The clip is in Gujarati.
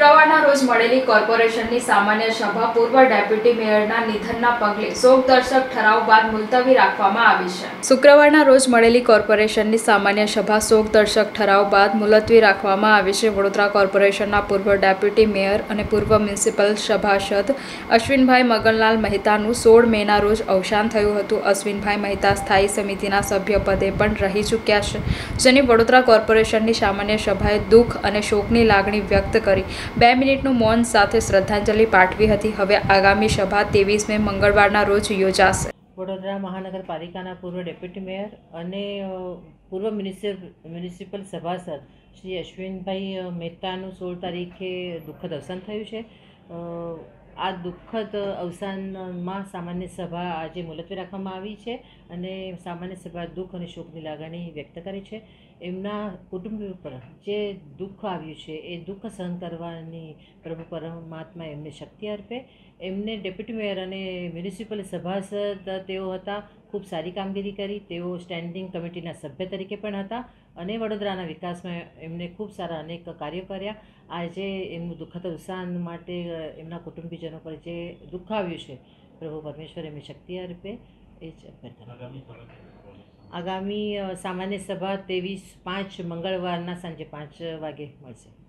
શુક્રવારના રોજ મળેલી કોર્પોરેશનની સામાન્ય સભા પૂર્વ ડેપ્યુટી મેયરના નિધનના પગલે શોકદર્શક ઠરાવ બાદ મુલતવી રાખવામાં આવી છે। શુક્રવારના રોજ મળેલી કોર્પોરેશનની સામાન્ય સભા શોકદર્શક ઠરાવ બાદ મુલતવી રાખવામાં આવી છે। વડોદરા કોર્પોરેશનના પૂર્વ ડેપ્યુટી મેયર અને પૂર્વ મ્યુનિસિપલ સભાસદ અશ્વિનભાઈ મગનલાલ મહેતાનું 16 મેના રોજ અવસાન થયું હતું। અશ્વિનભાઈ મહેતા સ્થાયી સમિતિના સભ્ય પદે પણ રહી ચૂક્યા છે, જેની વડોદરા કોર્પોરેશનની સામાન્ય સભાએ દુઃખ અને શોકની લાગણી વ્યક્ત કરી 2 મિનિટનું મૌન સાથે શ્રદ્ધાંજલિ પાઠવી હતી। હવે આગામી સભા 23 મે મંગળવારના રોજ યોજાશે। વડોદરા મહાનગરપાલિકાના પૂર્વ ડેપ્યુટી મેયર અને પૂર્વ મ્યુનિસિપલ સભાસદ શ્રી અશ્વિનભાઈ મહેતાનું 16 તારીખે દુઃખદ અવસાન થયું છે। આ દુઃખદ અવસાનમાં સામાન્ય સભા આજે મુલતવી રાખવામાં આવી છે અને સામાન્ય સભા દુઃખ અને શોકની લાગણી વ્યક્ત કરી છે। એમના કુટુંબીઓ પર જે દુઃખ આવ્યું છે એ દુઃખ સહન કરવાની પ્રભુ પરમાત્મા એમને શક્તિ આપે। એમને ડેપ્યુટી મેયર અને મ્યુનિસિપલ સભાસદ તેઓ હતા, ખૂબ સારી કામગીરી કરી। તેઓ સ્ટેન્ડિંગ કમિટીના સભ્ય તરીકે પણ હતા અને વડોદરાના વિકાસમાં એમને ખૂબ સારા અનેક કાર્યો કર્યા। આજે એમનું દુઃખદ અવસાન માટે એમના કુટુંબીજનો પર જે દુઃખ આવ્યું છે, પ્રભુ પરમેશ્વર એમને શક્તિ આપે એ જ પ્રાર્થના। આગામી સામાન્ય સભા 23/5 મંગળવારના સાંજે 5 વાગે મળશે।